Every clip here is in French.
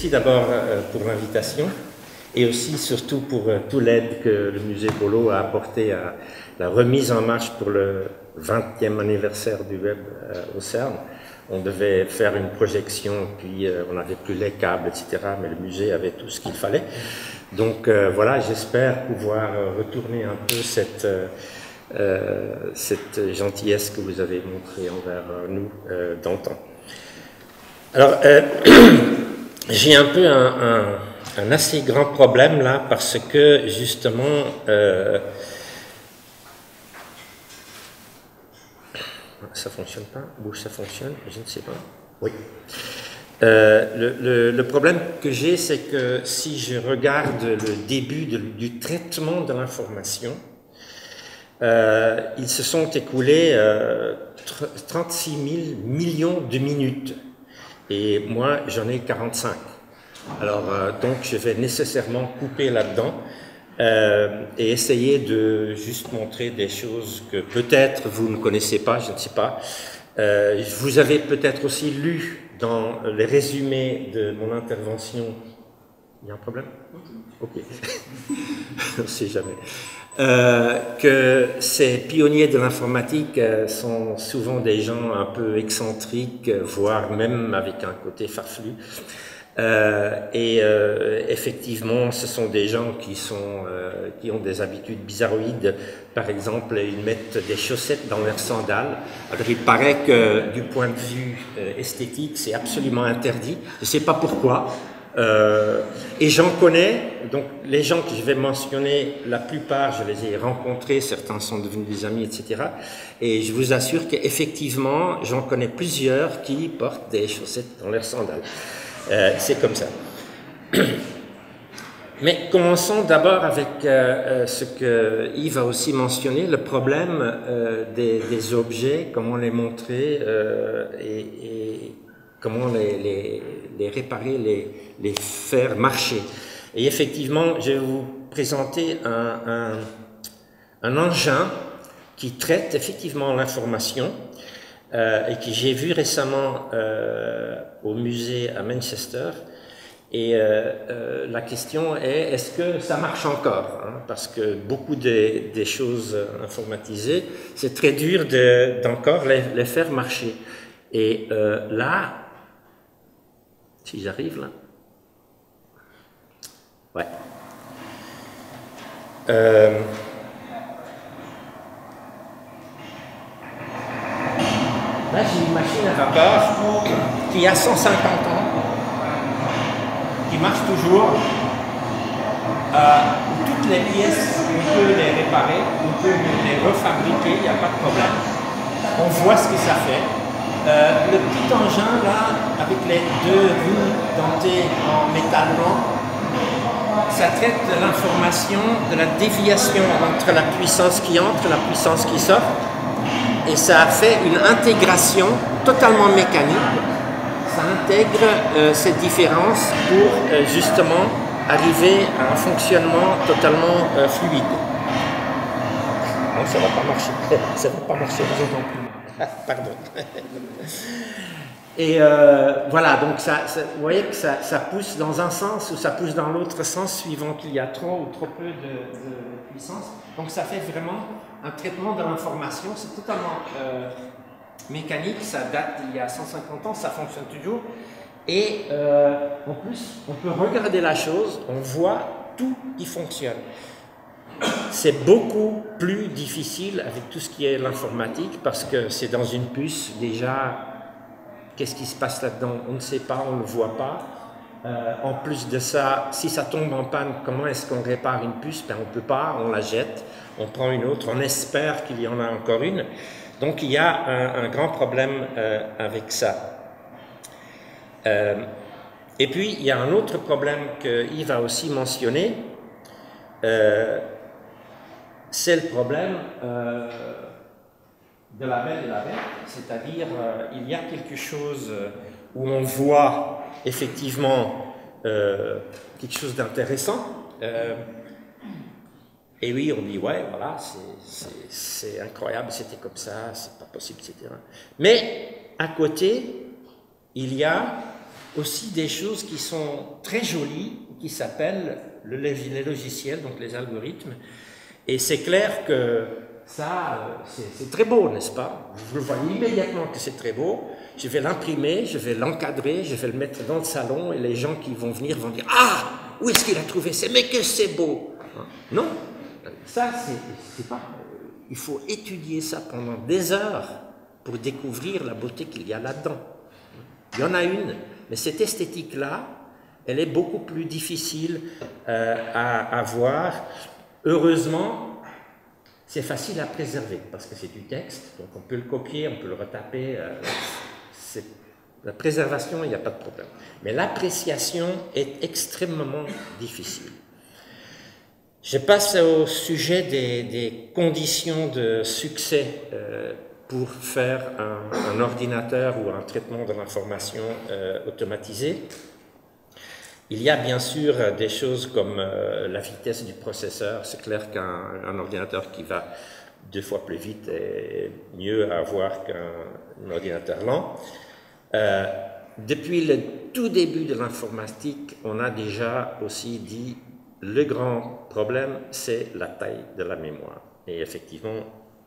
d'abord pour l'invitation et aussi surtout pour toute l'aide que le musée Boileau a apporté à la remise en marche pour le 20e anniversaire du web au CERN. On devait faire une projection, puis on n'avait plus les câbles, etc. Mais le musée avait tout ce qu'il fallait. Donc voilà, j'espère pouvoir retourner un peu cette gentillesse que vous avez montrée envers nous dans le temps. Alors, j'ai un peu un assez grand problème là, parce que justement, ça fonctionne pas, ou ça fonctionne, je ne sais pas. Oui. Le problème que j'ai, c'est que si je regarde le début du traitement de l'information, ils se sont écoulés 36 000 millions de minutes. Et moi, j'en ai 45. Alors, donc, je vais nécessairement couper là-dedans et essayer de juste montrer des choses que peut-être vous ne connaissez pas, je ne sais pas. Vous avez peut-être aussi lu dans les résumés de mon intervention. Il y a un problème? Ok. On ne sait jamais. Que ces pionniers de l'informatique sont souvent des gens un peu excentriques, voire même avec un côté farfelu. Effectivement, ce sont des gens qui ont des habitudes bizarroïdes. Par exemple, ils mettent des chaussettes dans leurs sandales. Alors, il paraît que du point de vue esthétique, c'est absolument interdit. Je ne sais pas pourquoi. Et j'en connais, donc les gens que je vais mentionner, la plupart je les ai rencontrés, certains sont devenus des amis, etc. Et je vous assure qu'effectivement, j'en connais plusieurs qui portent des chaussettes dans leurs sandales. C'est comme ça. Mais commençons d'abord avec ce que Yves a aussi mentionné, le problème des objets, comment les montrer et comment les réparer, les faire marcher. Et effectivement, je vais vous présenter un engin qui traite effectivement l'information et que j'ai vu récemment au musée à Manchester. Et la question est, est-ce que ça marche encore, hein? Parce que beaucoup des choses informatisées, c'est très dur d'encore les faire marcher. Et là, si j'arrive là, ouais. Là, j'ai une machine à vapeur qui a 150 ans, qui marche toujours. Toutes les pièces, on peut les réparer, on peut les refabriquer, il n'y a pas de problème. On voit ce que ça fait. Le petit engin là, avec les deux roues dentées en métal blanc, ça traite de l'information, de la déviation entre la puissance qui entre et la puissance qui sort. Et ça fait une intégration totalement mécanique. Ça intègre ces différences pour justement arriver à un fonctionnement totalement fluide. Non, ça ne va pas marcher. Ça ne va pas marcher, vous non plus. Pardon. Et voilà, donc vous voyez que ça pousse dans un sens ou ça pousse dans l'autre sens suivant qu'il y a trop ou trop peu de puissance. Donc ça fait vraiment un traitement de l'information, c'est totalement mécanique, ça date d'il y a 150 ans, ça fonctionne toujours. Et en plus, on peut regarder la chose, on voit tout qui fonctionne. C'est beaucoup plus difficile avec tout ce qui est l'informatique parce que c'est dans une puce, déjà, qu'est-ce qui se passe là-dedans? On ne sait pas, on ne le voit pas. En plus de ça, si ça tombe en panne, comment est-ce qu'on répare une puce? Ben, on ne peut pas, on la jette, on prend une autre, on espère qu'il y en a encore une. Donc il y a un grand problème avec ça. Et puis il y a un autre problème que Yves a aussi mentionné, c'est le problème de la belle et la bête, c'est-à-dire il y a quelque chose où on voit effectivement quelque chose d'intéressant, et oui, on dit ouais, voilà, c'est incroyable, c'était comme ça, c'est pas possible, etc. Mais à côté, il y a aussi des choses qui sont très jolies, qui s'appellent les logiciels, donc les algorithmes. Et c'est clair que ça, c'est très beau, n'est-ce pas? Vous le voyez immédiatement que c'est très beau. Je vais l'imprimer, je vais l'encadrer, je vais le mettre dans le salon et les gens qui vont venir vont dire « Ah, où est-ce qu'il a trouvé ça? Mais que c'est beau !» Non, ça, c'est pas... Il faut étudier ça pendant des heures pour découvrir la beauté qu'il y a là-dedans. Il y en a une, mais cette esthétique-là, elle est beaucoup plus difficile à voir. Heureusement, c'est facile à préserver parce que c'est du texte, donc on peut le copier, on peut le retaper. La préservation, il n'y a pas de problème. Mais l'appréciation est extrêmement difficile. Je passe au sujet des conditions de succès pour faire un ordinateur ou un traitement de l'information automatisé. Il y a bien sûr des choses comme la vitesse du processeur. C'est clair qu'un ordinateur qui va 2 fois plus vite est mieux à avoir qu'un ordinateur lent. Depuis le tout début de l'informatique, on a déjà aussi dit le grand problème, c'est la taille de la mémoire. Et effectivement,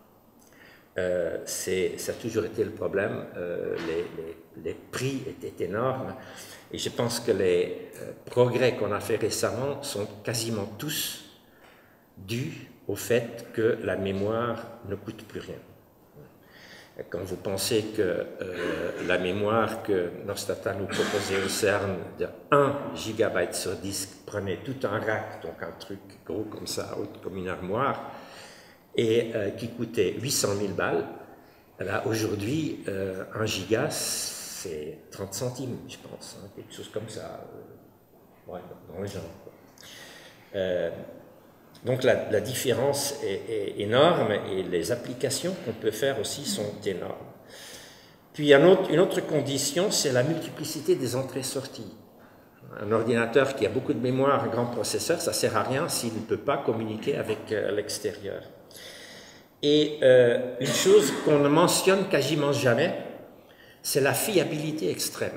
ça a toujours été le problème. Les prix étaient énormes. Et je pense que les progrès qu'on a fait récemment sont quasiment tous dus au fait que la mémoire ne coûte plus rien. Quand vous pensez que la mémoire que Nostata nous proposait au CERN de 1 gigabyte sur disque prenait tout un rack, donc un truc gros comme ça, haut comme une armoire, et qui coûtait 800 000 balles, là aujourd'hui, 1 giga, c'est 30 centimes, je pense, hein, quelque chose comme ça, ouais, dans les gens. Donc la différence est énorme et les applications qu'on peut faire aussi sont énormes. Puis une autre condition, c'est la multiplicité des entrées-sorties. Un ordinateur qui a beaucoup de mémoire, un grand processeur, ça ne sert à rien s'il ne peut pas communiquer avec l'extérieur. Et une chose qu'on ne mentionne quasiment jamais, c'est la fiabilité extrême.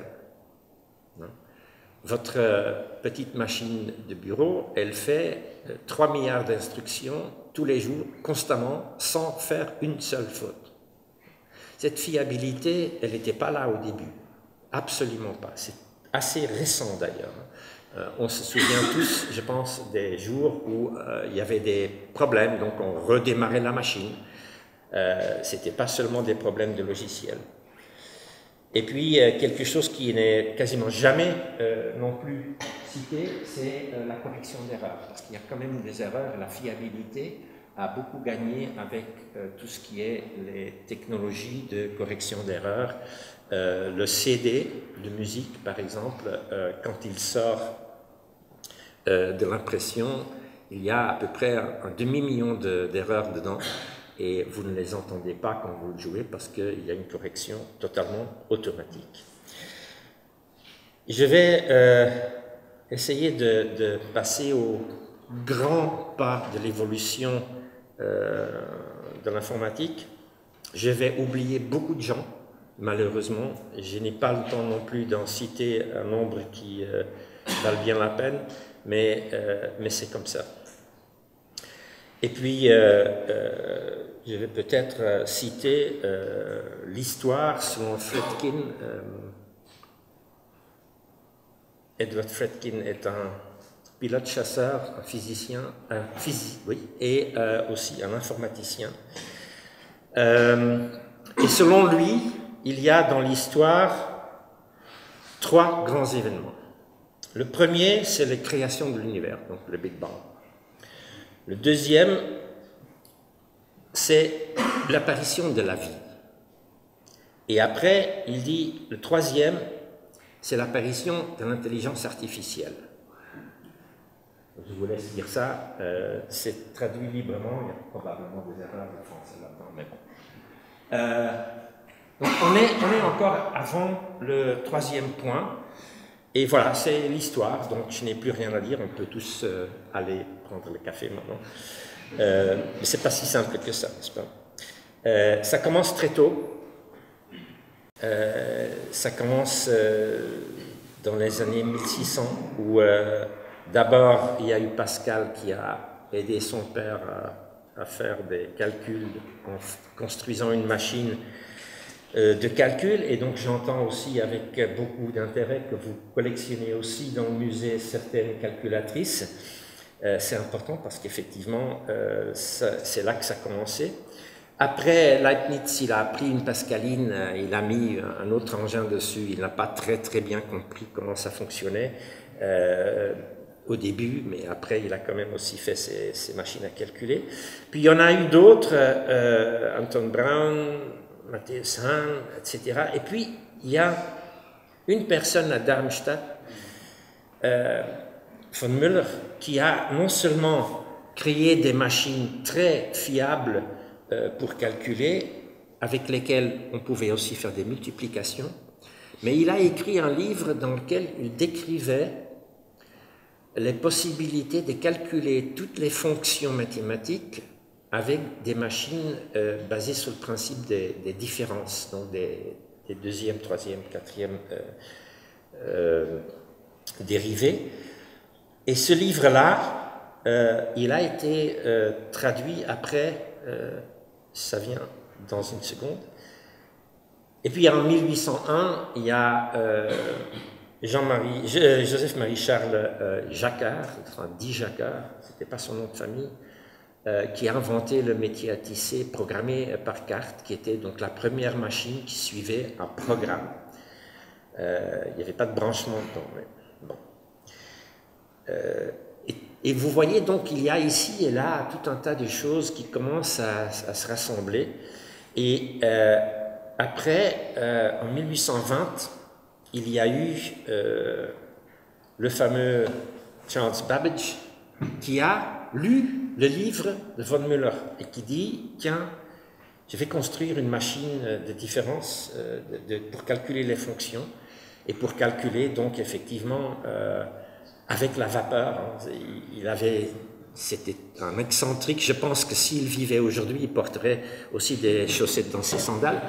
Votre petite machine de bureau, elle fait 3 milliards d'instructions tous les jours, constamment, sans faire une seule faute. Cette fiabilité, elle n'était pas là au début. Absolument pas. C'est assez récent d'ailleurs. On se souvient tous, je pense, des jours où il y avait des problèmes, donc on redémarrait la machine. Ce n'était pas seulement des problèmes de logiciel. Et puis, quelque chose qui n'est quasiment jamais non plus cité, c'est la correction d'erreurs. Parce qu'il y a quand même des erreurs, la fiabilité a beaucoup gagné avec tout ce qui est les technologies de correction d'erreurs. Le CD de musique, par exemple, quand il sort de l'impression, il y a à peu près un demi-million d'erreurs dedans. Et vous ne les entendez pas quand vous le jouez parce qu'il y a une correction totalement automatique. Je vais essayer de passer au grand pas de l'évolution de l'informatique. Je vais oublier beaucoup de gens, malheureusement. Je n'ai pas le temps non plus d'en citer un nombre qui valent bien la peine, mais c'est comme ça. Et puis, je vais peut-être citer l'histoire selon Fredkin. Edward Fredkin est un pilote-chasseur, un physicien, et aussi un informaticien. Et selon lui, il y a dans l'histoire 3 grands événements. Le premier, c'est la création de l'univers, donc le Big Bang. Le deuxième, c'est l'apparition de la vie. Et après, il dit, le troisième, c'est l'apparition de l'intelligence artificielle. Je vous laisse dire ça, c'est traduit librement, il y a probablement des erreurs de français là-dedans, mais bon. Donc on est encore avant le troisième point, et voilà, c'est l'histoire, donc je n'ai plus rien à dire, on peut tous aller prendre le café maintenant. Mais c'est pas si simple que ça, n'est-ce pas? Ça commence très tôt. Ça commence dans les années 1600, où d'abord il y a eu Pascal qui a aidé son père à faire des calculs en construisant une machine de calcul, et donc j'entends aussi avec beaucoup d'intérêt que vous collectionnez aussi dans le musée certaines calculatrices. C'est important parce qu'effectivement c'est là que ça a commencé. Après, Leibniz, il a pris une pascaline, il a mis un autre engin dessus, il n'a pas très bien compris comment ça fonctionnait au début, mais après il a quand même aussi fait ses machines à calculer. Puis il y en a eu d'autres, Anton Braun, Matthias Hahn, etc. Et puis il y a une personne à Darmstadt, von Müller, qui a non seulement créé des machines très fiables pour calculer, avec lesquelles on pouvait aussi faire des multiplications, mais il a écrit un livre dans lequel il décrivait les possibilités de calculer toutes les fonctions mathématiques avec des machines basées sur le principe des différences, donc des deuxième, troisième, quatrième dérivés. Et ce livre-là, il a été traduit après, ça vient dans une seconde. Et puis en 1801, il y a Joseph-Marie Charles Jacquard, enfin dit Jacquard, c'était pas son nom de famille, qui a inventé le métier à tisser programmé par carte, qui était donc la première machine qui suivait un programme. Il n'y avait pas de branchement dedans, mais bon. Et vous voyez donc il y a ici et là tout un tas de choses qui commencent à se rassembler. Et après, en 1820, il y a eu le fameux Charles Babbage qui a lu le livre de von Müller et qui dit, tiens, je vais construire une machine de différence pour calculer les fonctions et pour calculer donc effectivement avec la vapeur. C'était un excentrique, je pense que s'il vivait aujourd'hui, il porterait aussi des chaussettes dans ses sandales.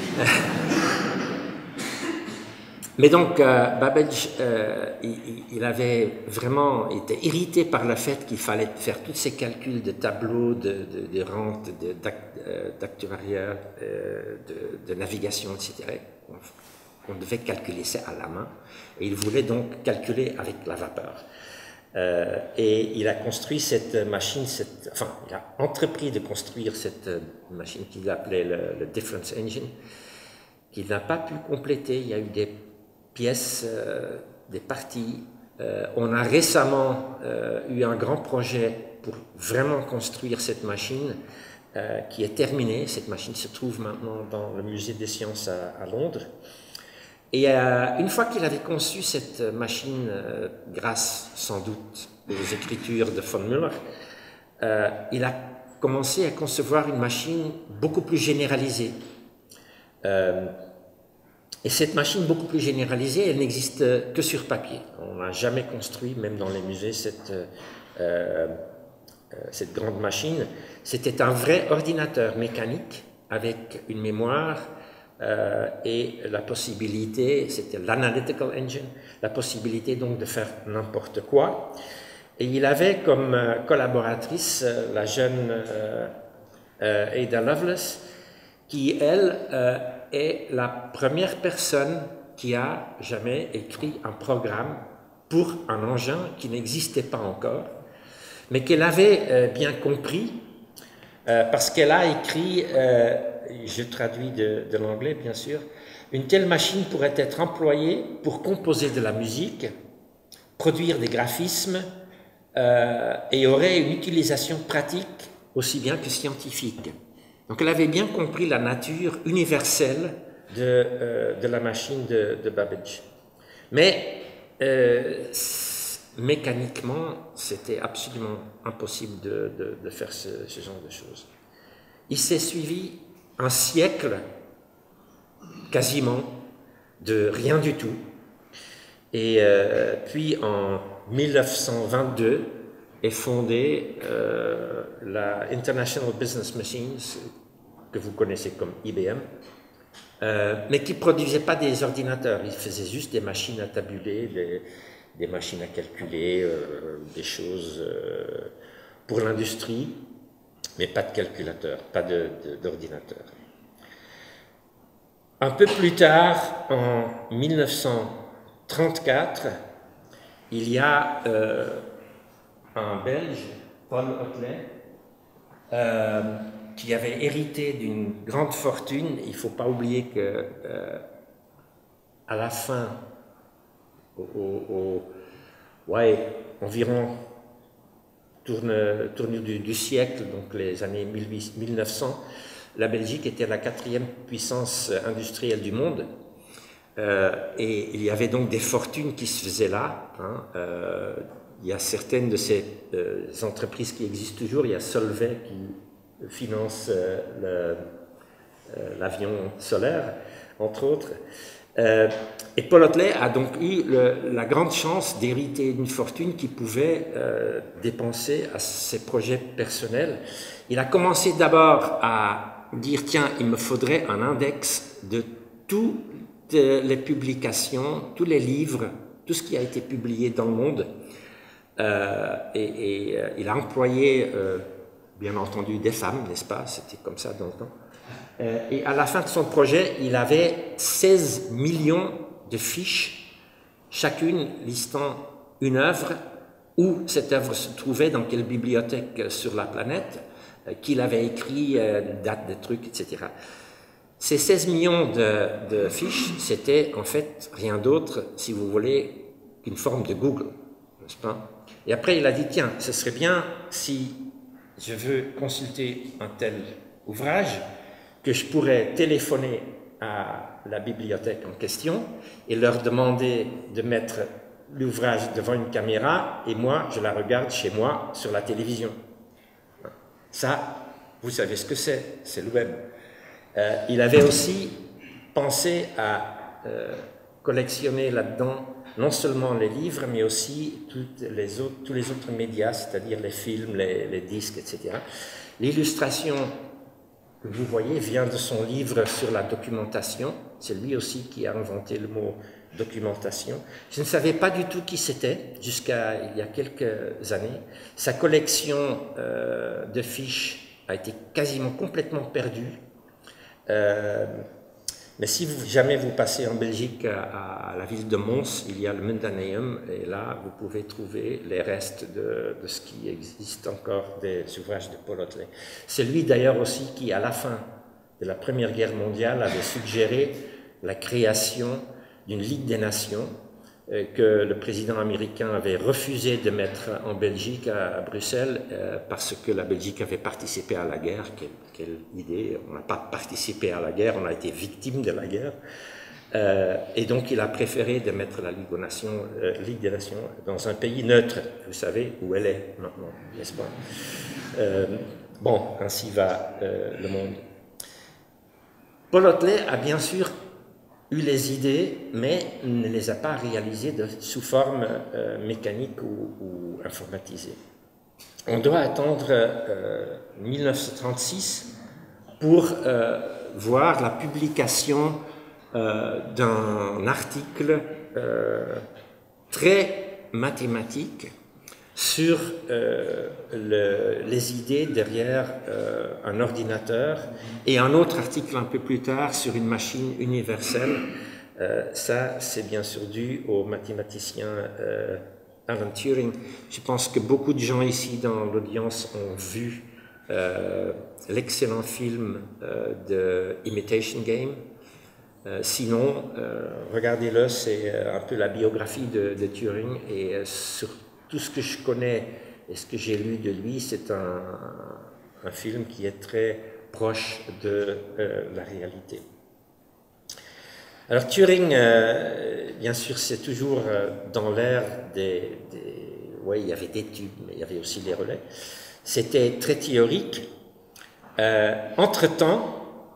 Mais donc, Babbage, il avait vraiment été irrité par le fait qu'il fallait faire tous ces calculs de tableaux, de rente, d'actuariat, de navigation, etc. On devait calculer ça à la main. Et il voulait donc calculer avec la vapeur. Et il a construit cette machine, il a entrepris de construire cette machine qu'il appelait le Difference Engine, qu'il n'a pas pu compléter. Il y a eu des pièces, des parties. On a récemment eu un grand projet pour vraiment construire cette machine qui est terminée. Cette machine se trouve maintenant dans le musée des sciences à Londres. Et une fois qu'il avait conçu cette machine, grâce sans doute aux écritures de von Müller, il a commencé à concevoir une machine beaucoup plus généralisée. Et cette machine beaucoup plus généralisée, elle n'existe que sur papier. On n'a jamais construit, même dans les musées, cette grande machine. C'était un vrai ordinateur mécanique avec une mémoire et la possibilité, c'était l'analytical engine, la possibilité donc de faire n'importe quoi. Et il avait comme collaboratrice la jeune Ada Lovelace, qui elle est la première personne qui a jamais écrit un programme pour un engin qui n'existait pas encore, mais qu'elle avait bien compris parce qu'elle a écrit, je traduis de l'anglais bien sûr, une telle machine pourrait être employée pour composer de la musique, produire des graphismes et aurait une utilisation pratique aussi bien que scientifique. Donc elle avait bien compris la nature universelle de la machine de Babbage. Mais mécaniquement, c'était absolument impossible de faire ce genre de choses. Il s'est suivi un siècle, quasiment, de rien du tout. Et puis en 1922 est fondée la International Business Machines, que vous connaissez comme IBM, mais qui ne produisait pas des ordinateurs. Il faisait juste des machines à tabuler, des machines à calculer, des choses pour l'industrie, mais pas de calculateur, pas d'ordinateur. Un peu plus tard, en 1934, il y a un Belge, Paul Hotelet, qui avait hérité d'une grande fortune. Il ne faut pas oublier que à la fin, environ tournure du siècle, donc les années 1900, la Belgique était la 4e puissance industrielle du monde. Et il y avait donc des fortunes qui se faisaient là. Il y a certaines de ces entreprises qui existent toujours. Il y a Solvay qui finance l'avion solaire, entre autres. Et Paul Hotelet a donc eu la grande chance d'hériter d'une fortune qu'il pouvait dépenser à ses projets personnels. Il a commencé d'abord à dire, tiens, il me faudrait un index de toutes les publications, tous les livres, tout ce qui a été publié dans le monde. Il a employé, bien entendu, des femmes, n'est-ce pas? C'était comme ça dans le temps. Et à la fin de son projet, il avait 16 millions de fiches, chacune listant une œuvre, où cette œuvre se trouvait, dans quelle bibliothèque sur la planète, qu'il avait écrit, date de trucs, etc. Ces 16 millions de fiches, c'était en fait rien d'autre, si vous voulez, qu'une forme de Google, n'est-ce pas? Et après, il a dit, tiens, ce serait bien si je veux consulter un tel ouvrage, que je pourrais téléphoner à la bibliothèque en question et leur demander de mettre l'ouvrage devant une caméra et moi, je la regarde chez moi sur la télévision. Ça, vous savez ce que c'est le web. Il avait aussi pensé à collectionner là-dedans non seulement les livres, mais aussi tous les autres médias, c'est-à-dire les films, les disques, etc. L'illustration que vous voyez vient de son livre sur la documentation. C'est lui aussi qui a inventé le mot documentation. Je ne savais pas du tout qui c'était jusqu'à il y a quelques années. Sa collection de fiches a été quasiment complètement perdue. Mais si jamais vous passez en Belgique à la ville de Mons, il y a le Mundaneum, et là vous pouvez trouver les restes de ce qui existe encore des ouvrages de Paul Hotelet. C'est lui d'ailleurs aussi qui, à la fin de la Première Guerre mondiale, avait suggéré la création d'une Ligue des Nations que le président américain avait refusé de mettre en Belgique, à Bruxelles, parce que la Belgique avait participé à la guerre. Quelle idée! On n'a pas participé à la guerre, on a été victime de la guerre. Et donc il a préféré de mettre la Ligue des Nations dans un pays neutre. Vous savez où elle est maintenant, n'est-ce pas? Bon, ainsi va le monde. Paul Hotelet a bien sûr eu les idées, mais ne les a pas réalisées sous forme mécanique ou informatisée. On doit attendre 1936 pour voir la publication d'un article très mathématique sur les idées derrière un ordinateur, et un autre article un peu plus tard sur une machine universelle. Ça, c'est bien sûr dû au mathématicien Alan Turing. Je pense que beaucoup de gens ici dans l'audience ont vu l'excellent film de Imitation Game. Sinon, regardez-le, c'est un peu la biographie de Turing, et sur tout ce que je connais et ce que j'ai lu de lui, c'est un film qui est très proche de la réalité. Alors Turing, bien sûr, c'est toujours dans l'ère oui, il y avait des tubes, mais il y avait aussi des relais. C'était très théorique. Entre-temps,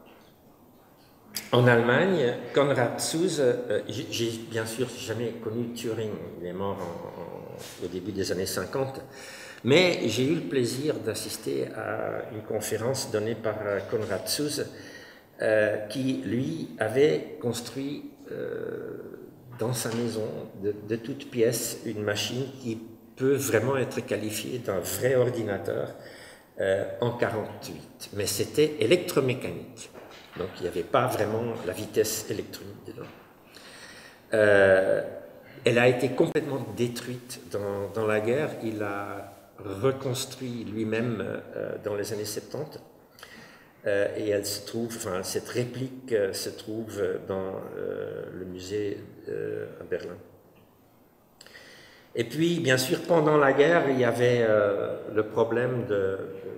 en Allemagne, Konrad Zuse, j'ai bien sûr jamais connu Turing, il est mort au début des années 50, mais j'ai eu le plaisir d'assister à une conférence donnée par Konrad Zuse qui, lui, avait construit dans sa maison, de toutes pièces, une machine qui peut vraiment être qualifiée d'un vrai ordinateur en 48. Mais c'était électromécanique. Donc il n'y avait pas vraiment la vitesse électronique dedans. Elle a été complètement détruite dans la guerre. Il a reconstruit lui-même dans les années 70. Et elle se trouve, enfin, cette réplique se trouve dans le musée à Berlin. Et puis, bien sûr, pendant la guerre, il y avait le problème de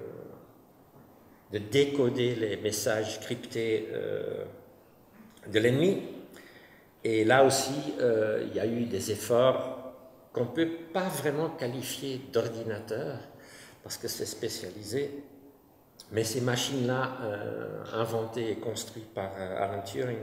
décoder les messages cryptés de l'ennemi. Et là aussi, il y a eu des efforts qu'on ne peut pas vraiment qualifier d'ordinateur, parce que c'est spécialisé. Mais ces machines-là, inventées et construites par Alan Turing,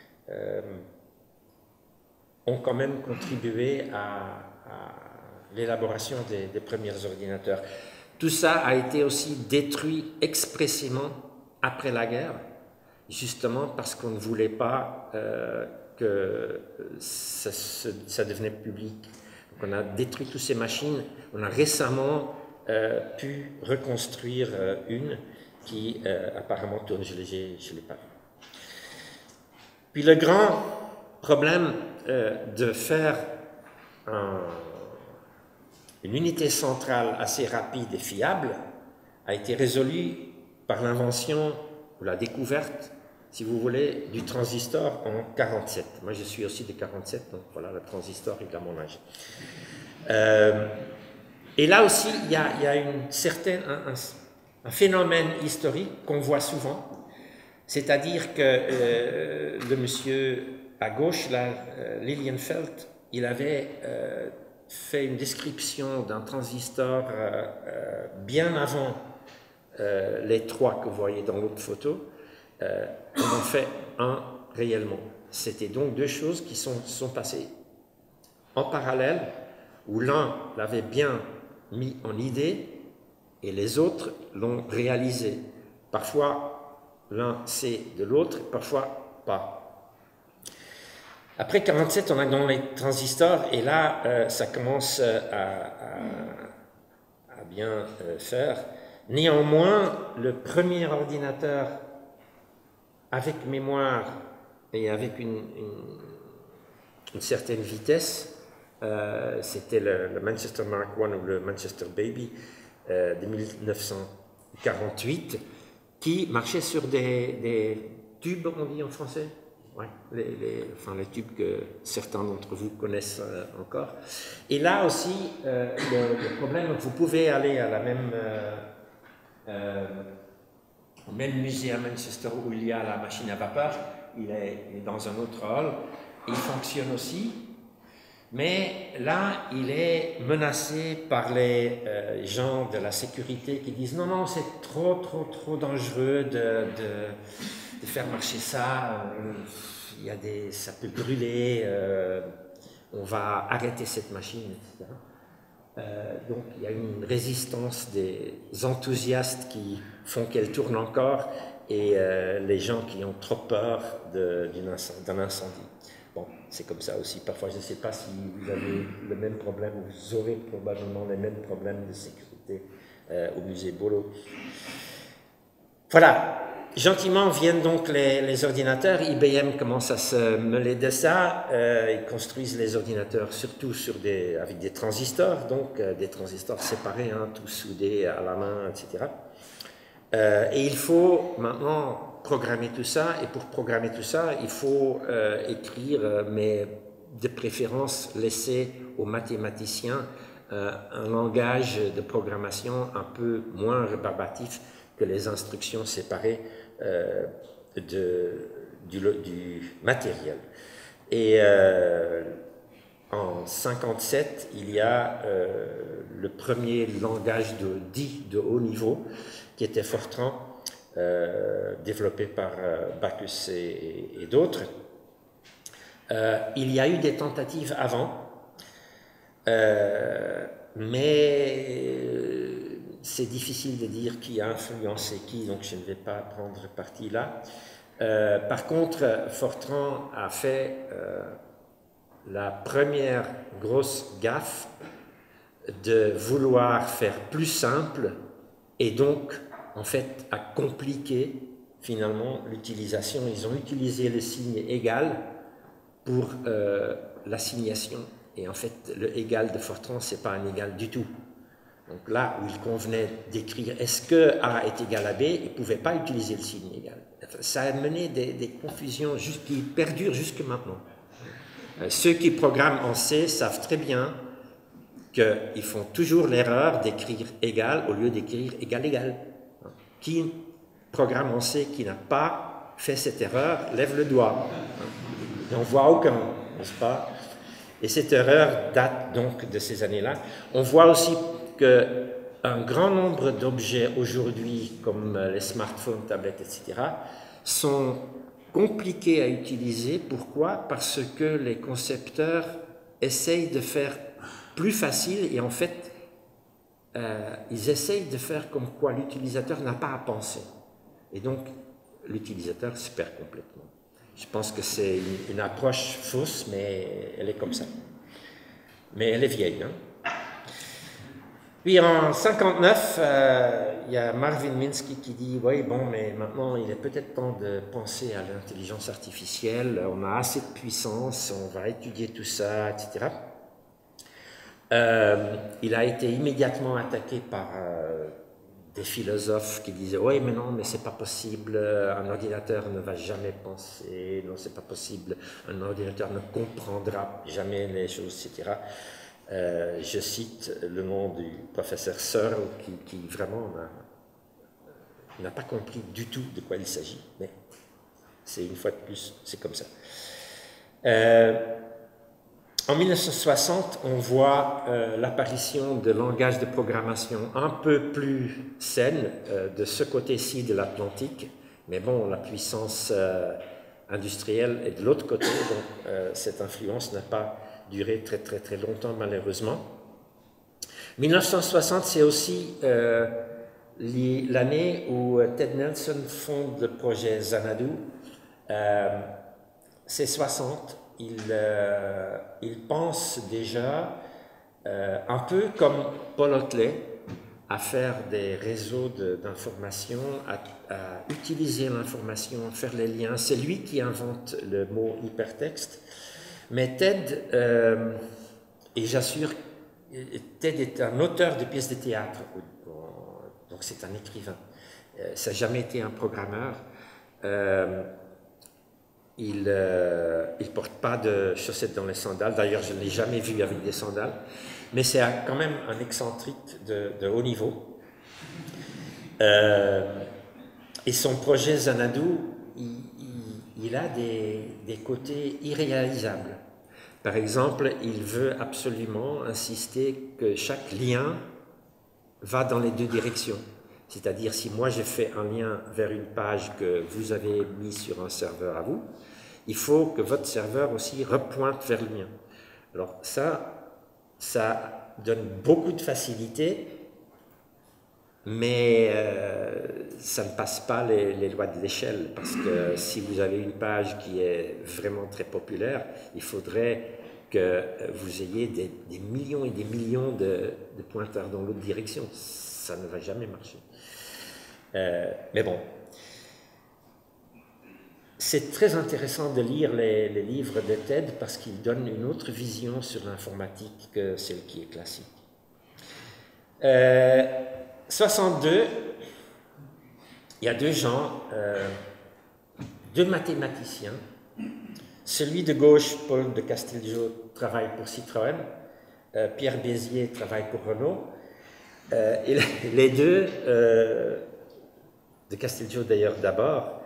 ont quand même contribué à l'élaboration des premiers ordinateurs. Tout ça a été aussi détruit expressément après la guerre, justement parce qu'on ne voulait pas que ça devenait public. Donc on a détruit toutes ces machines. On a récemment pu reconstruire une qui apparemment tourne, je ne l'ai pas vu. Puis le grand problème de faire une unité centrale assez rapide et fiable a été résolu par l'invention ou la découverte, si vous voulez, du transistor en 47. Moi, je suis aussi de 47, donc voilà, le transistor est à mon âge. Et là aussi, il y a un phénomène historique qu'on voit souvent, c'est-à-dire que le monsieur à gauche, là, Lilienfeld, il avait fait une description d'un transistor bien avant les trois que vous voyez dans l'autre photo. On en fait un réellement. C'était donc deux choses qui sont passées en parallèle, où l'un l'avait bien mis en idée et les autres l'ont réalisé. Parfois, l'un sait de l'autre, parfois pas. Après 47, on est dans les transistors et là, ça commence à bien faire. Néanmoins, le premier ordinateur avec mémoire et avec une certaine vitesse, c'était le Manchester Mark I ou le Manchester Baby de 1948, qui marchait sur des tubes, on dit en français, ouais, les tubes que certains d'entre vous connaissent encore. Et là aussi, le problème, vous pouvez aller à la au même musée à Manchester où il y a la machine à vapeur, il est dans un autre hall, il fonctionne aussi, mais là, il est menacé par les gens de la sécurité qui disent non, c'est trop dangereux de faire marcher ça, ça peut brûler, on va arrêter cette machine, etc. Donc il y a une résistance des enthousiastes qui font qu'elle tourne encore et les gens qui ont trop peur d'un incendie. Bon, c'est comme ça aussi. Parfois, je ne sais pas si vous avez le même problème, vous aurez probablement les mêmes problèmes de sécurité au musée Bolló. Voilà. Gentiment viennent donc les ordinateurs. IBM commence à se mêler de ça. Ils construisent les ordinateurs surtout avec des transistors, donc des transistors séparés, hein, tous soudés à la main, etc. Et il faut maintenant programmer tout ça. Et pour programmer tout ça, il faut écrire, mais de préférence laisser aux mathématiciens un langage de programmation un peu moins rébarbatif que les instructions séparées du matériel. Et en 1957, il y a le premier langage dit de haut niveau, qui était Fortran, développé par Backus et d'autres. Il y a eu des tentatives avant, mais c'est difficile de dire qui a influencé qui, donc je ne vais pas prendre parti là. Par contre, Fortran a fait la première grosse gaffe de vouloir faire plus simple et donc, en fait, à compliquer finalement l'utilisation. Ils ont utilisé le signe égal pour l'assignation. Et en fait, le égal de Fortran, ce n'est pas un égal du tout. Donc là où il convenait d'écrire est-ce que A est égal à B, il ne pouvait pas utiliser le signe égal. Ça a mené des confusions qui perdurent jusque maintenant. Ceux qui programment en C savent très bien qu'ils font toujours l'erreur d'écrire égal au lieu d'écrire égal égal. Qui programme en C qui n'a pas fait cette erreur, lève le doigt. Et on voit aucun, n'est-ce pas? Et cette erreur date donc de ces années-là. On voit aussi qu'un grand nombre d'objets aujourd'hui, comme les smartphones, tablettes, etc., sont compliqués à utiliser. Pourquoi? Parce que les concepteurs essayent de faire plus facile et en fait, ils essayent de faire comme quoi l'utilisateur n'a pas à penser. Et donc, l'utilisateur se perd complètement. Je pense que c'est une approche fausse, mais elle est comme ça. Mais elle est vieille. Hein? Puis en 59, il y a Marvin Minsky qui dit « Oui, bon, mais maintenant, il est peut-être temps de penser à l'intelligence artificielle. On a assez de puissance, on va étudier tout ça, etc. » Il a été immédiatement attaqué par des philosophes qui disaient « Oui, mais non, mais c'est pas possible, un ordinateur ne va jamais penser, non, c'est pas possible, un ordinateur ne comprendra jamais les choses, etc. » Je cite le nom du professeur Searle qui vraiment n'a pas compris du tout de quoi il s'agit, mais c'est une fois de plus, c'est comme ça. En 1960, on voit l'apparition de langages de programmation un peu plus saines de ce côté-ci de l'Atlantique, mais bon, la puissance industrielle est de l'autre côté, donc cette influence n'a pas duré très très très longtemps malheureusement. 1960, c'est aussi l'année où Ted Nelson fonde le projet Xanadu. C'est 60. Il pense déjà un peu comme Paul Otlet à faire des réseaux d'information, à utiliser l'information, à faire les liens. C'est lui qui invente le mot hypertexte. Mais Ted, et j'assure, Ted est un auteur de pièces de théâtre, donc c'est un écrivain. Ça n'a jamais été un programmeur. Il ne porte pas de chaussettes dans les sandales. D'ailleurs, je ne l'ai jamais vu avec des sandales. Mais c'est quand même un excentrique de haut niveau. Et son projet Xanadu, il a des côtés irréalisables. Par exemple, il veut absolument insister que chaque lien va dans les deux directions. C'est-à-dire, si moi je fais un lien vers une page que vous avez mis sur un serveur à vous, il faut que votre serveur aussi repointe vers le mien. Alors ça donne beaucoup de facilité, mais ça ne passe pas les lois de l'échelle, parce que si vous avez une page qui est vraiment très populaire, il faudrait que vous ayez des millions et des millions de pointeurs dans l'autre direction. Ça ne va jamais marcher. Mais bon, c'est très intéressant de lire les livres de TED parce qu'ils donnent une autre vision sur l'informatique que celle qui est classique. 62, il y a deux gens, deux mathématiciens. Celui de gauche, Paul de Castelgio, travaille pour Citroën. Pierre Bézier travaille pour Renault. Et les deux, de Castelgio d'ailleurs d'abord,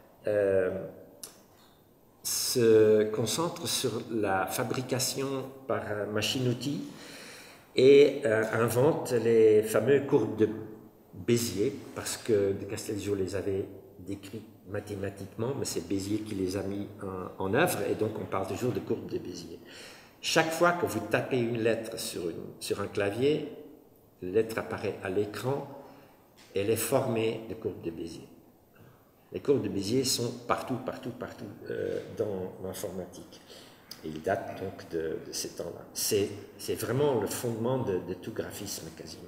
se concentrent sur la fabrication par machine-outil et inventent les fameuses courbes de Bézier, parce que de Castelgio les avait décrites mathématiquement, mais c'est Bézier qui les a mis en œuvre, et donc on parle toujours de courbes de Bézier. Chaque fois que vous tapez une lettre sur un clavier, la lettre apparaît à l'écran, elle est formée de courbes de Bézier. Les courbes de Bézier sont partout dans l'informatique. Et ils datent donc de ces temps-là. C'est vraiment le fondement de tout graphisme quasiment.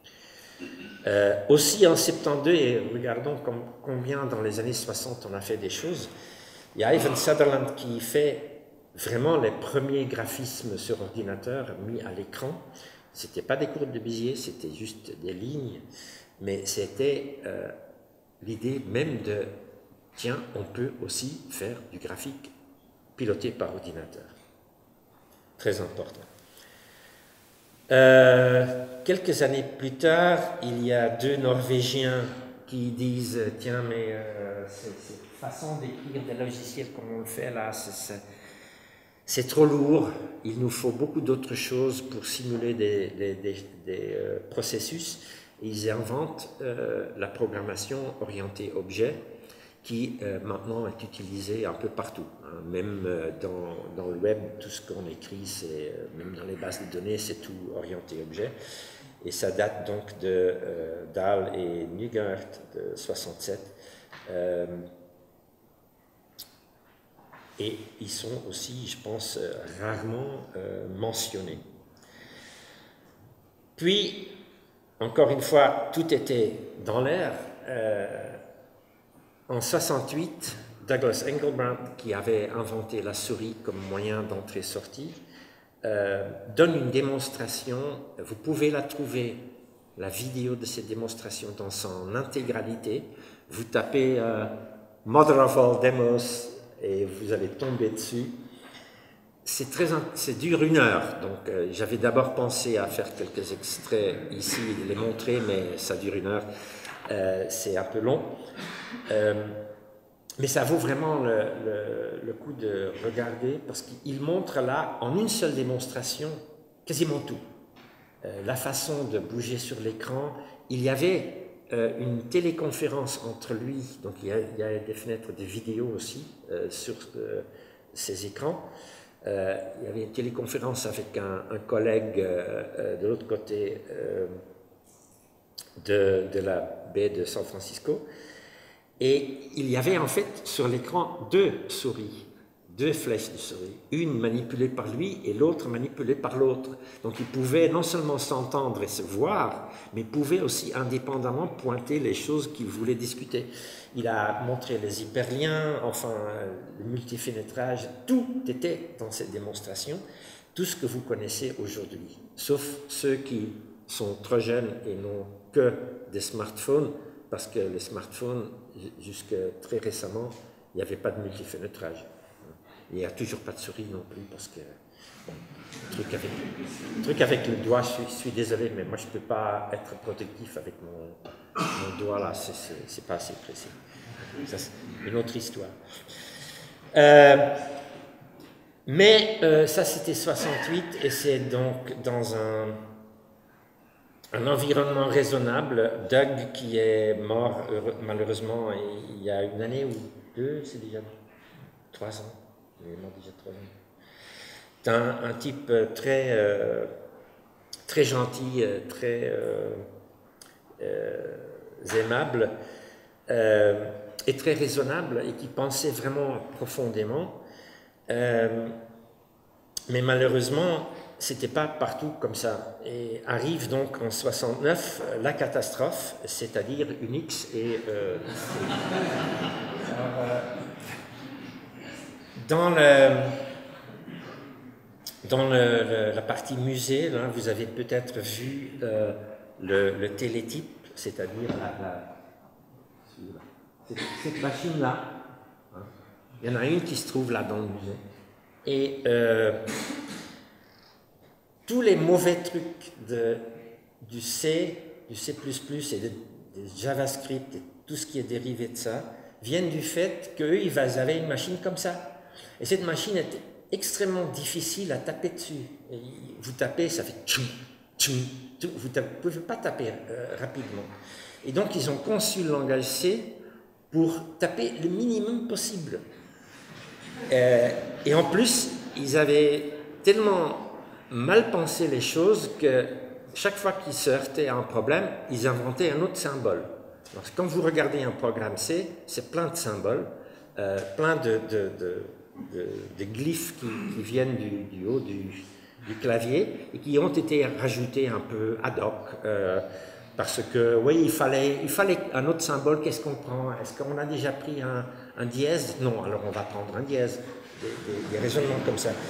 Aussi en 72, et regardons combien dans les années 60 on a fait des choses, il y a Ivan Sutherland qui fait vraiment les premiers graphismes sur ordinateur mis à l'écran. Ce n'était pas des courbes de Bézier, c'était juste des lignes, mais c'était l'idée même de, tiens, on peut aussi faire du graphique piloté par ordinateur. Très important. Quelques années plus tard, il y a deux Norvégiens qui disent, tiens, mais cette façon d'écrire des logiciels comme on le fait là, c'est trop lourd, il nous faut beaucoup d'autres choses pour simuler des processus. Et ils inventent la programmation orientée objet, qui maintenant est utilisée un peu partout. Hein. Même dans le web, tout ce qu'on écrit, même dans les bases de données, c'est tout orienté objet. Et ça date donc de Dahl et Nygård de 67. Et ils sont aussi, je pense, rarement mentionnés. Puis, encore une fois, tout était dans l'air. En 68, Douglas Engelbrandt, qui avait inventé la souris comme moyen d'entrée-sortie, donne une démonstration. Vous pouvez la trouver, la vidéo de cette démonstration, dans son intégralité. Vous tapez Mother of all Demos et vous allez tomber dessus. C'est dure 1 heure, donc j'avais d'abord pensé à faire quelques extraits ici, les montrer, mais ça dure 1 heure, c'est un peu long. Mais ça vaut vraiment le coup de regarder, parce qu'il montre là, en une seule démonstration, quasiment tout. La façon de bouger sur l'écran, il y avait une téléconférence entre lui, donc il y a des fenêtres de vidéo aussi sur ces écrans. Il y avait une téléconférence avec un collègue de l'autre côté de la baie de San Francisco, et il y avait en fait sur l'écran 2 souris, 2 flèches de souris, une manipulée par lui et l'autre manipulée par l'autre. Donc il pouvait non seulement s'entendre et se voir, mais pouvait aussi indépendamment pointer les choses qu'il voulait discuter. Il a montré les hyperliens, enfin le multifénétrage, tout était dans cette démonstration, tout ce que vous connaissez aujourd'hui, sauf ceux qui sont trop jeunes et n'ont que des smartphones, parce que les smartphones, jusque très récemment, il n'y avait pas de multifénétrage. Il n'y a toujours pas de souris non plus, parce que bon, truc avec le doigt, je suis désolé, mais moi je ne peux pas être productif avec mon doigt là, c'est pas assez précis. Ça, c'est une autre histoire. Mais ça c'était 68, et c'est donc dans un environnement raisonnable. Doug, qui est mort malheureusement il y a 1 année ou 2, c'est déjà 3 ans. Il est mort déjà 3 ans. C'est un type très gentil, très aimable et très raisonnable, et qui pensait vraiment profondément. Mais malheureusement, c'était pas partout comme ça. Et arrive donc en 69 la catastrophe, c'est-à-dire Unix et dans la partie musée, là, vous avez peut-être vu le télétype, c'est-à-dire cette machine-là. Hein. Il y en a une qui se trouve là dans le musée. Et tous les mauvais trucs du C, du C++ et de JavaScript et tout ce qui est dérivé de ça viennent du fait qu'eux, ils avaient une machine comme ça. Et cette machine était extrêmement difficile à taper dessus. Et vous tapez, ça fait tchoum, tchoum, tchoum. Vous ne pouvez pas taper rapidement. Et donc, ils ont conçu le langage C pour taper le minimum possible. Et en plus, ils avaient tellement mal pensé les choses que chaque fois qu'ils se heurtaient à un problème, ils inventaient un autre symbole. Donc, quand vous regardez un programme C, c'est plein de symboles, plein de glyphes qui viennent du haut du clavier et qui ont été rajoutés un peu ad hoc. Parce que, oui, il fallait un autre symbole. Qu'est-ce qu'on prend? Est-ce qu'on a déjà pris un dièse? Non, alors on va prendre un dièse. Des raisonnements comme ça.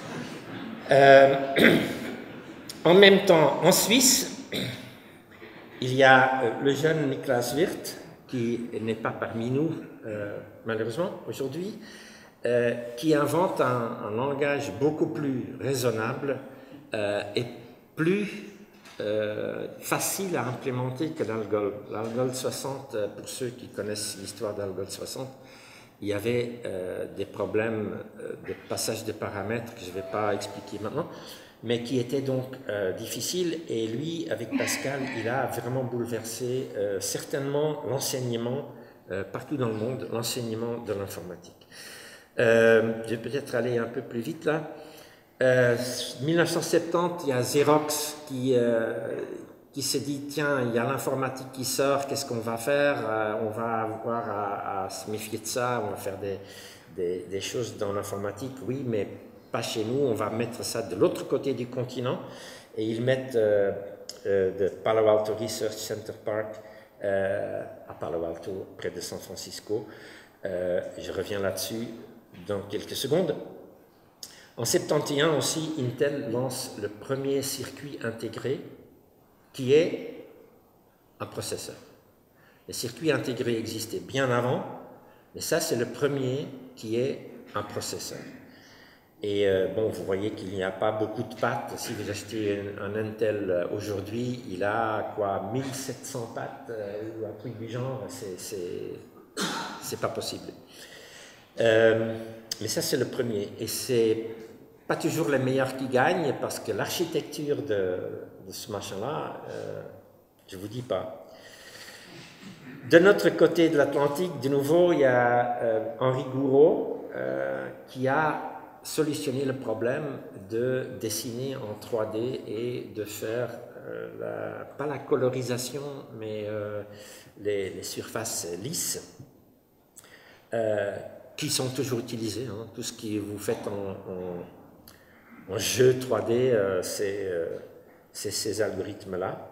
En même temps, en Suisse, il y a le jeune Niklas Wirth, qui n'est pas parmi nous, malheureusement, aujourd'hui, qui invente un langage beaucoup plus raisonnable et plus facile à implémenter que l'Algol. L'Algol 60, pour ceux qui connaissent l'histoire d'Algol 60, il y avait des problèmes de passage de paramètres que je ne vais pas expliquer maintenant, mais qui étaient donc difficiles. Et lui, avec Pascal, il a vraiment bouleversé certainement l'enseignement partout dans le monde, l'enseignement de l'informatique. Je vais peut-être aller un peu plus vite là. 1970, il y a Xerox qui s'est dit, tiens, il y a l'informatique qui sort, qu'est-ce qu'on va faire? On va avoir à se méfier de ça, on va faire des choses dans l'informatique, oui, mais pas chez nous, on va mettre ça de l'autre côté du continent. Et ils mettent de Palo Alto Research Center Park à Palo Alto, près de San Francisco. Je reviens là-dessus dans quelques secondes. En 71 aussi, Intel lance le premier circuit intégré qui est un processeur. Les circuits intégrés existaient bien avant, mais ça c'est le premier qui est un processeur. Et bon, vous voyez qu'il n'y a pas beaucoup de pattes. Si vous achetez un Intel aujourd'hui, il a quoi, 1700 pattes ou un truc du genre, c'est pas possible. Mais ça c'est le premier. Et c'est pas toujours les meilleurs qui gagnent parce que l'architecture de ce machin-là, je ne vous dis pas. De notre côté de l'Atlantique, de nouveau, il y a Henri Gouraud qui a solutionné le problème de dessiner en 3D et de faire, pas la colorisation, mais les surfaces lisses. Qui sont toujours utilisées. Hein. Tout ce que vous faites en jeu 3D, c'est ces algorithmes-là.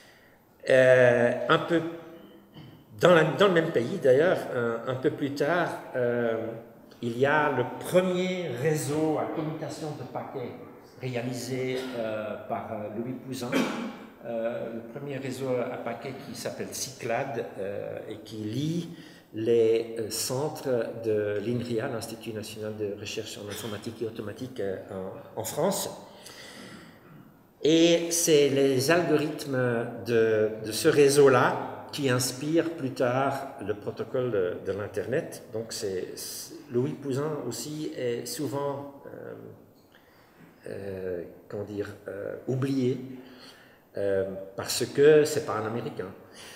Un peu dans le même pays, d'ailleurs, un peu plus tard, il y a le premier réseau à commutation de paquets réalisé par Louis Pouzin. Le premier réseau à paquets qui s'appelle Cyclade et qui lie les centres de l'INRIA, l'Institut national de recherche en informatique et automatique en France. Et c'est les algorithmes de ce réseau-là qui inspirent plus tard le protocole de l'Internet. Donc Louis Pouzin aussi est souvent comment dire, oublié parce que c'est pas un Américain.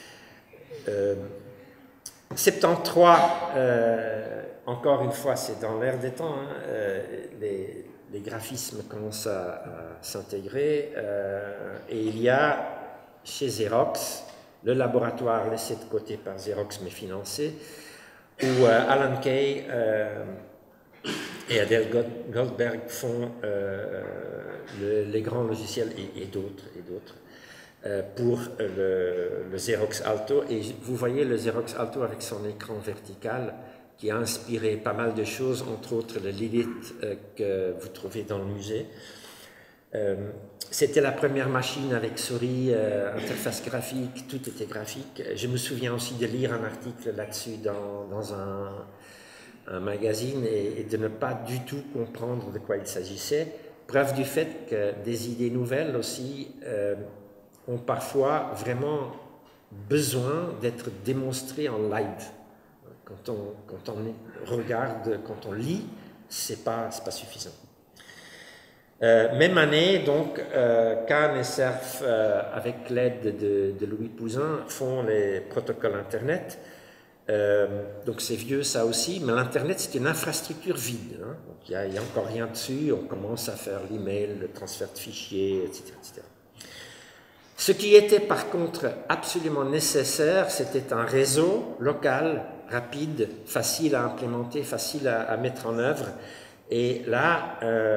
73, encore une fois, c'est dans l'air des temps, hein, les graphismes commencent à s'intégrer et il y a chez Xerox, le laboratoire laissé de côté par Xerox mais financé, où Alan Kay et Adele Goldberg font les grands logiciels et d'autres. Pour le Xerox Alto, et vous voyez le Xerox Alto avec son écran vertical qui a inspiré pas mal de choses, entre autres le Lilith que vous trouvez dans le musée. C'était la première machine avec souris, interface graphique, tout était graphique. Je me souviens aussi de lire un article là-dessus dans un magazine et de ne pas du tout comprendre de quoi il s'agissait. Preuve du fait que des idées nouvelles aussi ont parfois vraiment besoin d'être démonstrées en live. Quand on regarde, quand on lit, c'est pas suffisant. Même année, donc, Kahn et Cerf, avec l'aide de Louis Pouzin, font les protocoles Internet. Donc c'est vieux ça aussi, mais l'Internet c'est une infrastructure vide. Hein. Donc il n'y a encore rien dessus, on commence à faire l'email, le transfert de fichiers, etc., etc. Ce qui était par contre absolument nécessaire, c'était un réseau local, rapide, facile à implémenter, facile à mettre en œuvre. Et là,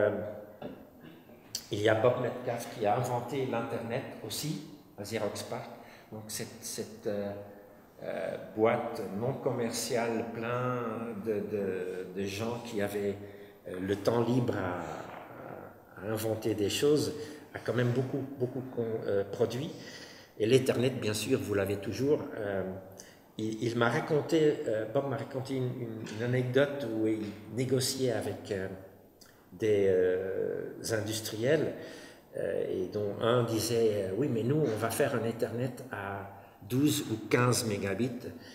il y a Bob Metcalfe qui a inventé l'Internet aussi, à Xerox PARC. Donc cette boîte non commerciale, plein de gens qui avaient le temps libre à inventer des choses, a quand même beaucoup produit. Et l'Ethernet, bien sûr, vous l'avez toujours. Il m'a raconté, Bob m'a raconté une anecdote où il négociait avec des industriels, et dont un disait oui, mais nous, on va faire un Ethernet à 12 ou 15 mégabits.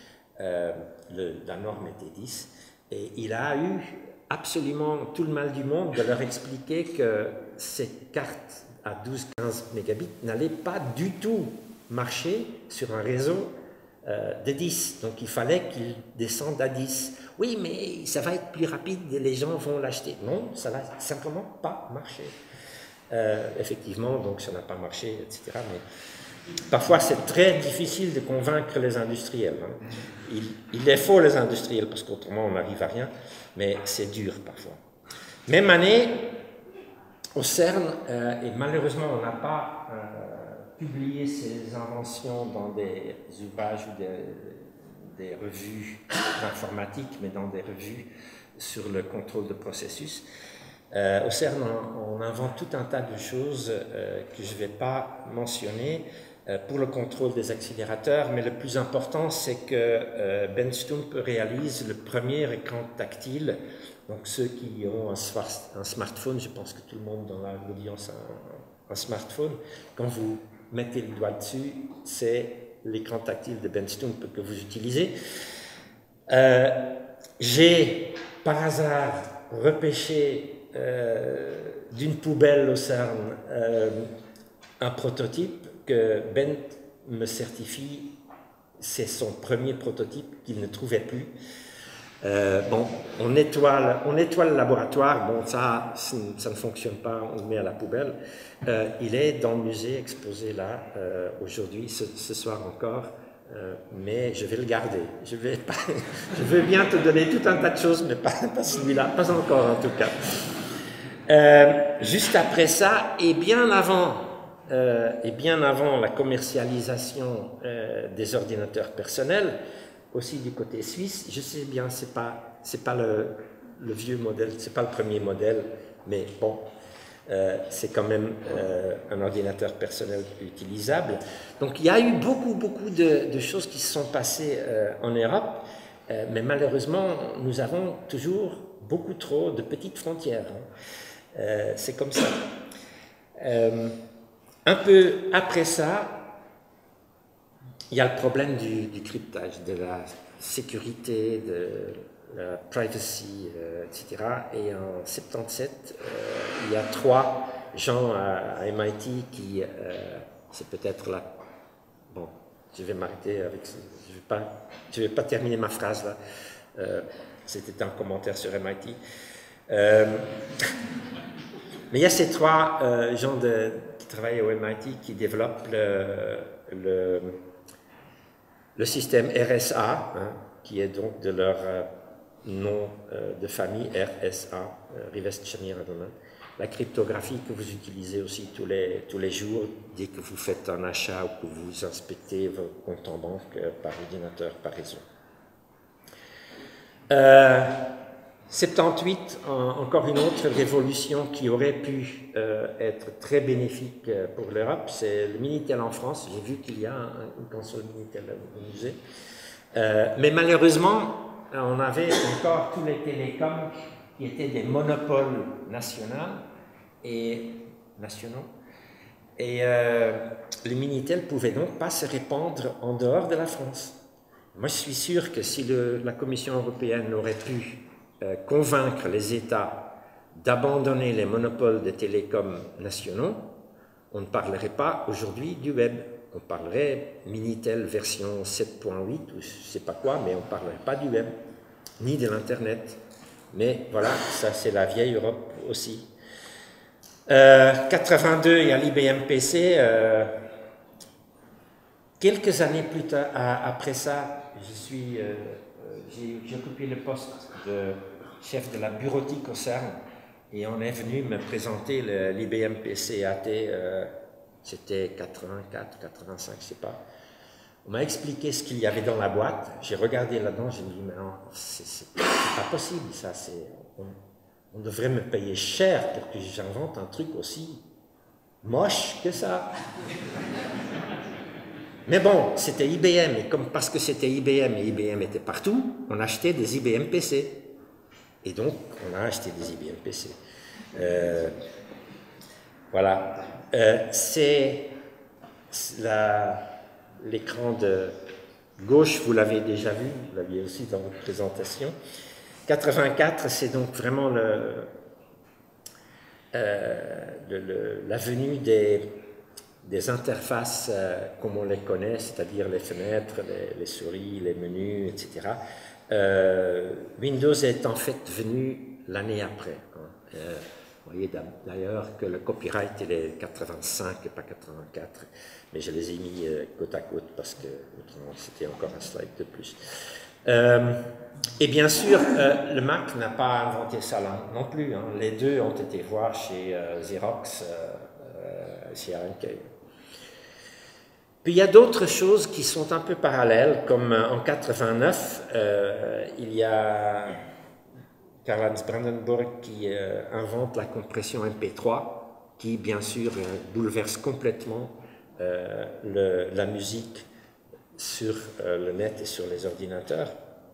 La norme était 10. Et il a eu absolument tout le mal du monde de leur expliquer que ces cartes à 12-15 mégabits n'allaient pas du tout marcher sur un réseau de 10. Donc il fallait qu'ils descendent à 10. Oui, mais ça va être plus rapide et les gens vont l'acheter. Non, ça va simplement pas marcher. Effectivement, donc ça n'a pas marché, etc. Mais parfois c'est très difficile de convaincre les industriels. Hein. Il est faux les industriels parce qu'autrement on n'arrive à rien, mais c'est dur parfois. Même année, au CERN, et malheureusement on n'a pas publié ces inventions dans des ouvrages ou des revues d'informatique, mais dans des revues sur le contrôle de processus. Au CERN, on invente tout un tas de choses que je ne vais pas mentionner pour le contrôle des accélérateurs, mais le plus important, c'est que Ben Stump réalise le premier écran tactile. Donc ceux qui ont un smartphone, je pense que tout le monde dans l'audience a un smartphone, quand vous mettez le doigt dessus, c'est l'écran tactile de Ben Stump que vous utilisez. J'ai par hasard repêché d'une poubelle au CERN un prototype que Ben me certifie, c'est son premier prototype qu'il ne trouvait plus. Bon, on nettoie le laboratoire, bon ça ne fonctionne pas, on le met à la poubelle. Il est dans le musée exposé là aujourd'hui, ce soir encore, mais je vais le garder. Je veux bien te donner tout un tas de choses, mais pas celui-là, pas encore en tout cas. Juste après ça, et bien avant la commercialisation des ordinateurs personnels, aussi du côté suisse, je sais bien, c'est pas le vieux modèle, c'est pas le premier modèle, mais bon, c'est quand même un ordinateur personnel utilisable. Donc il y a eu beaucoup de choses qui se sont passées en Europe, mais malheureusement, nous avons toujours beaucoup trop de petites frontières. Hein. C'est comme ça. Un peu après ça, il y a le problème du cryptage, de la sécurité, de la privacy, etc. Et en 77, il y a 3 gens à MIT qui, c'est peut-être là, bon, je vais m'arrêter avec, je vais pas terminer ma phrase là, c'était un commentaire sur MIT. Mais il y a ces 3 gens qui travaillent au MIT qui développent le système RSA, hein, qui est donc de leur nom de famille, RSA, Rivest Shamir Adonai. La cryptographie que vous utilisez aussi tous les jours, dès que vous faites un achat ou que vous inspectez vos comptes en banque par ordinateur, par réseau. 78, encore une autre révolution qui aurait pu être très bénéfique pour l'Europe, c'est le Minitel en France. J'ai vu qu'il y a une console Minitel au musée. Mais malheureusement, on avait encore tous les télécoms qui étaient des monopoles nationaux. Et le Minitel ne pouvait donc pas se répandre en dehors de la France. Moi, je suis sûr que si la Commission européenne aurait pu convaincre les États d'abandonner les monopoles des télécoms nationaux, on ne parlerait pas aujourd'hui du web. On parlerait Minitel version 7.8 ou je ne sais pas quoi, mais on ne parlerait pas du web, ni de l'Internet. Mais voilà, ça c'est la vieille Europe aussi. 82, il y a l'IBM PC. Quelques années plus tard, après ça, j'ai occupé le poste de chef de la bureautique au CERN et on est venu me présenter l'IBM PC AT, c'était 84, 85, je sais pas. On m'a expliqué ce qu'il y avait dans la boîte, j'ai regardé là-dedans, j'ai dit mais non, c'est pas possible ça, on devrait me payer cher pour que j'invente un truc aussi moche que ça. Mais bon, c'était IBM, et parce que c'était IBM et IBM était partout, on achetait des IBM PC. Et donc, on a acheté des IBM PC. Voilà. C'est l'écran de gauche, vous l'avez déjà vu, vous l'aviez aussi dans votre présentation. 84, c'est donc vraiment la venue des interfaces comme on les connaît, c'est-à-dire les fenêtres, les souris, les menus, etc. Windows est en fait venu l'année après. Hein. Vous voyez d'ailleurs que le copyright il est 85 et pas 84, mais je les ai mis côte à côte parce que autrement c'était encore un slide de plus. Et bien sûr, le Mac n'a pas inventé ça non plus. Hein. Les deux ont été voir chez Xerox, chez R&K. Puis il y a d'autres choses qui sont un peu parallèles, comme en 89, il y a Karl-Heinz Brandenburg qui invente la compression MP3, qui bien sûr bouleverse complètement la musique sur le net et sur les ordinateurs.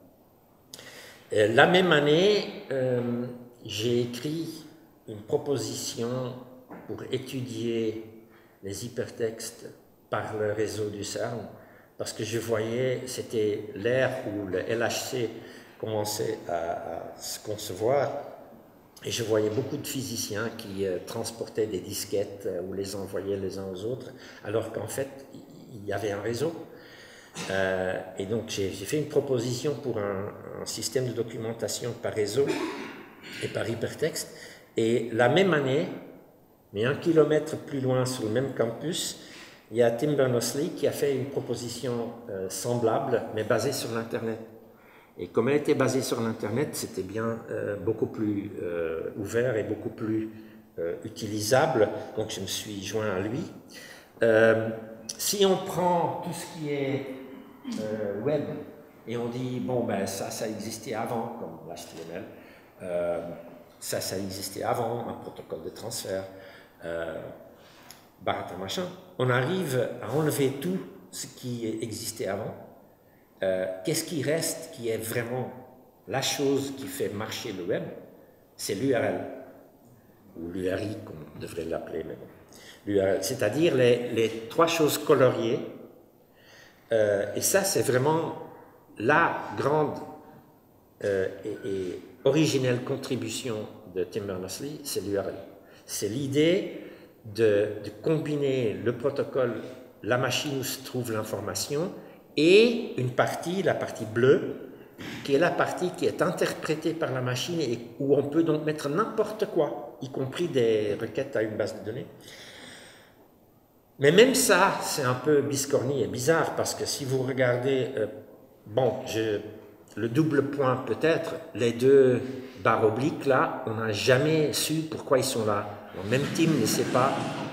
La même année, j'ai écrit une proposition pour étudier les hypertextes par le réseau du CERN, parce que je voyais, c'était l'ère où le LHC commençait à se concevoir, et je voyais beaucoup de physiciens qui transportaient des disquettes ou les envoyaient les uns aux autres, alors qu'en fait, il y avait un réseau. Et donc, j'ai fait une proposition pour un système de documentation par réseau et par hypertexte, et la même année, mais 1 kilomètre plus loin sur le même campus, il y a Tim Berners-Lee qui a fait une proposition semblable, mais basée sur l'Internet. Et comme elle était basée sur l'Internet, c'était bien beaucoup plus ouvert et beaucoup plus utilisable, donc je me suis joint à lui. Si on prend tout ce qui est web, et on dit, bon, ben ça existait avant, comme l'HTML, ça existait avant, un protocole de transfert, machin, on arrive à enlever tout ce qui existait avant. Qu'est-ce qui reste qui est vraiment la chose qui fait marcher le web? C'est l'URL, ou l'URI comme on devrait l'appeler, mais bon. L'URL, c'est-à-dire les trois choses coloriées, et ça c'est vraiment la grande et originelle contribution de Tim Berners-Lee, c'est l'URL. C'est l'idée de combiner le protocole, la machine où se trouve l'information, et une partie, la partie bleue, qui est la partie qui est interprétée par la machine et où on peut donc mettre n'importe quoi, y compris des requêtes à une base de données. Mais même ça, c'est un peu biscornu et bizarre, parce que si vous regardez, le double point peut-être, les deux barres obliques là, on n'a jamais su pourquoi ils sont là. Même Tim ne sait pas.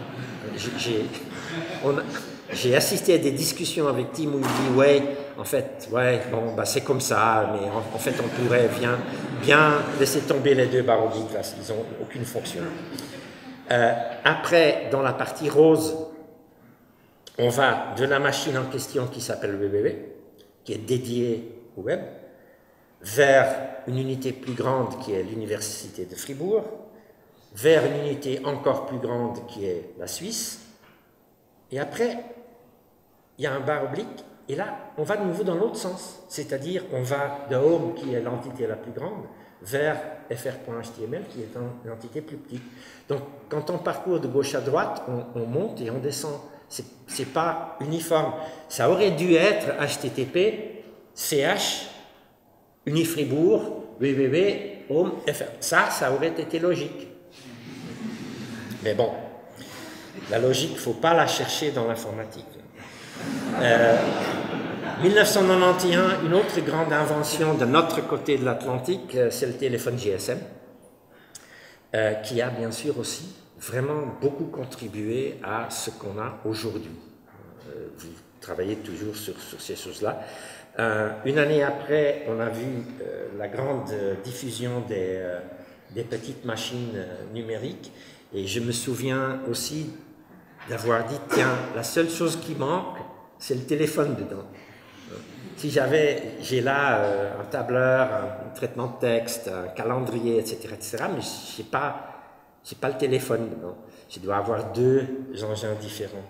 J'ai assisté à des discussions avec Tim où il dit c'est comme ça, mais en fait on pourrait bien laisser tomber les deux barres obliques là, ils n'ont aucune fonction. Après, dans la partie rose, on va de la machine en question qui s'appelle www, qui est dédiée au web, vers une unité plus grande qui est l'Université de Fribourg, vers une unité encore plus grande qui est la Suisse, et après, il y a un barre oblique, et là, on va de nouveau dans l'autre sens, c'est-à-dire on va de Home, qui est l'entité la plus grande, vers fr.html, qui est une entité plus petite. Donc, quand on parcourt de gauche à droite, on monte et on descend. C'est pas uniforme. Ça aurait dû être http, ch, unifribourg, www, home, fr. Ça aurait été logique. Mais bon, la logique, il ne faut pas la chercher dans l'informatique. 1991, une autre grande invention de notre côté de l'Atlantique, c'est le téléphone GSM, qui a bien sûr aussi vraiment beaucoup contribué à ce qu'on a aujourd'hui. Vous travaillez toujours sur ces choses-là. Une année après, on a vu la grande diffusion des petites machines numériques, et je me souviens aussi d'avoir dit, tiens, la seule chose qui manque, c'est le téléphone dedans. Si j'ai là un tableur, un traitement de texte, un calendrier, etc., mais je n'ai pas le téléphone dedans. Je dois avoir deux engins différents.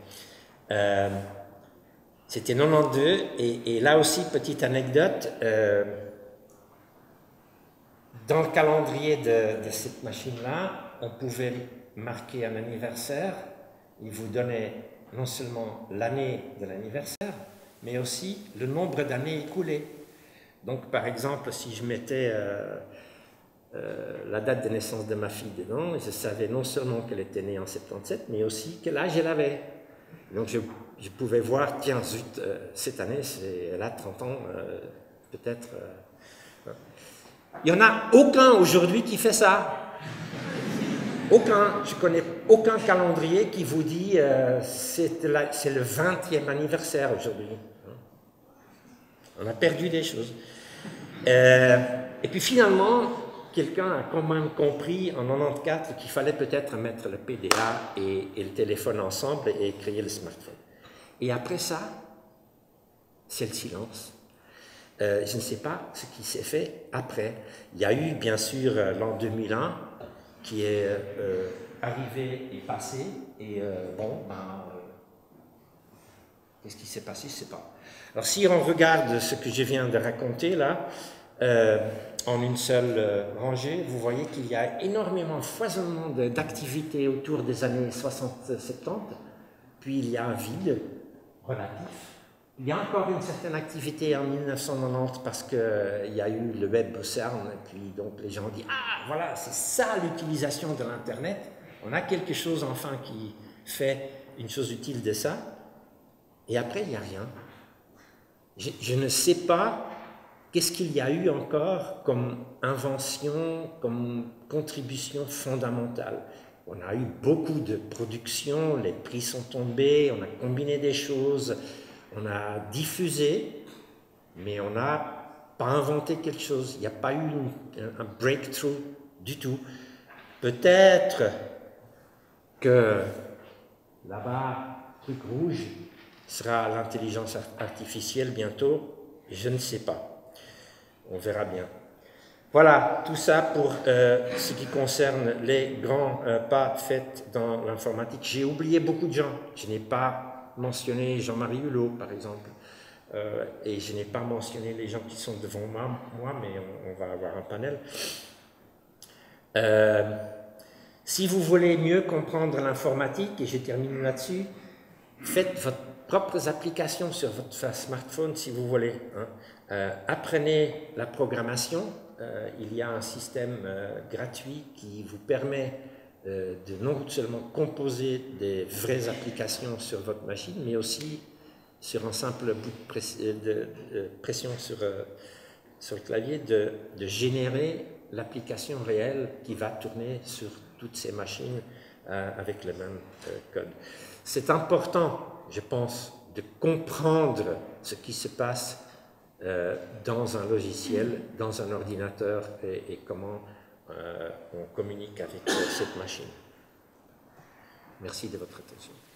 C'était 92, et là aussi, petite anecdote, dans le calendrier de cette machine-là, on pouvait marquer un anniversaire. Il vous donnait non seulement l'année de l'anniversaire, mais aussi le nombre d'années écoulées. Donc, par exemple, si je mettais la date de naissance de ma fille dedans, je savais non seulement qu'elle était née en 77, mais aussi quel âge elle avait. Donc, je pouvais voir, tiens, zut, cette année, elle a 30 ans, peut-être. Il n'y en a aucun aujourd'hui qui fait ça. Aucun, je connais aucun calendrier qui vous dit c'est le 20e anniversaire aujourd'hui. On a perdu des choses. Et puis finalement, quelqu'un a quand même compris en 94 qu'il fallait peut-être mettre le PDA et le téléphone ensemble et créer le smartphone. Et après ça, c'est le silence. Je ne sais pas ce qui s'est fait après. Il y a eu bien sûr l'an 2001 qui est arrivé et passé, et qu'est-ce qui s'est passé, je ne sais pas. Alors si on regarde ce que je viens de raconter là, en une seule rangée, vous voyez qu'il y a énormément de foisonnement d'activités autour des années 60-70, puis il y a un vide relatif. Il y a encore une certaine activité en 1990 parce qu'il y a eu le web au CERN, et puis donc les gens ont dit « Ah, voilà, c'est ça l'utilisation de l'Internet. On a quelque chose enfin qui fait une chose utile de ça. » Et après, il n'y a rien. Je ne sais pas qu'est-ce qu'il y a eu encore comme invention, comme contribution fondamentale. On a eu beaucoup de production, les prix sont tombés, on a combiné des choses. On a diffusé, mais on n'a pas inventé quelque chose. Il n'y a pas eu un breakthrough du tout. Peut-être que là-bas, truc rouge, sera l'intelligence artificielle bientôt. Je ne sais pas. On verra bien. Voilà, tout ça pour ce qui concerne les grands pas faits dans l'informatique. J'ai oublié beaucoup de gens. Je n'ai pas mentionné Jean-Marie Hulot, par exemple, et je n'ai pas mentionné les gens qui sont devant moi, mais on va avoir un panel. Si vous voulez mieux comprendre l'informatique, et je termine là-dessus, faites vos propres applications sur votre smartphone si vous voulez. Apprenez la programmation. Il y a un système gratuit qui vous permet de non seulement composer des vraies applications sur votre machine, mais aussi sur un simple bout de pression sur le clavier, de générer l'application réelle qui va tourner sur toutes ces machines avec le même code. C'est important, je pense, de comprendre ce qui se passe dans un logiciel, dans un ordinateur, et comment on communique avec cette machine. Merci de votre attention.